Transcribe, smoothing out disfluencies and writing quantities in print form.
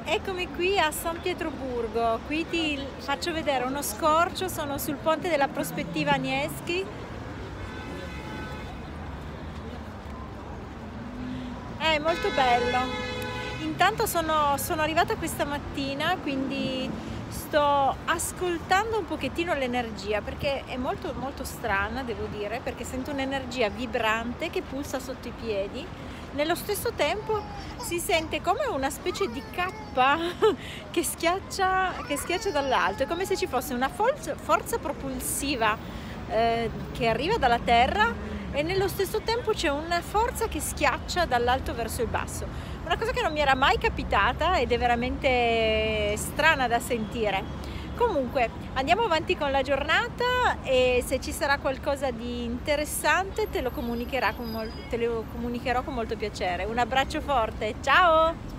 Eccomi qui a San Pietroburgo, qui ti faccio vedere uno scorcio, sono sul ponte della prospettiva Nevskij. È molto bello. Intanto sono arrivata questa mattina, quindi sto ascoltando un pochettino l'energia, perché è molto molto strana, devo dire, perché sento un'energia vibrante che pulsa sotto i piedi. Nello stesso tempo si sente come una specie di cappa che schiaccia dall'alto, è come se ci fosse una forza propulsiva che arriva dalla terra, e nello stesso tempo c'è una forza che schiaccia dall'alto verso il basso. Una cosa che non mi era mai capitata ed è veramente strana da sentire. Comunque andiamo avanti con la giornata e se ci sarà qualcosa di interessante te lo comunicherò con molto piacere. Un abbraccio forte, ciao!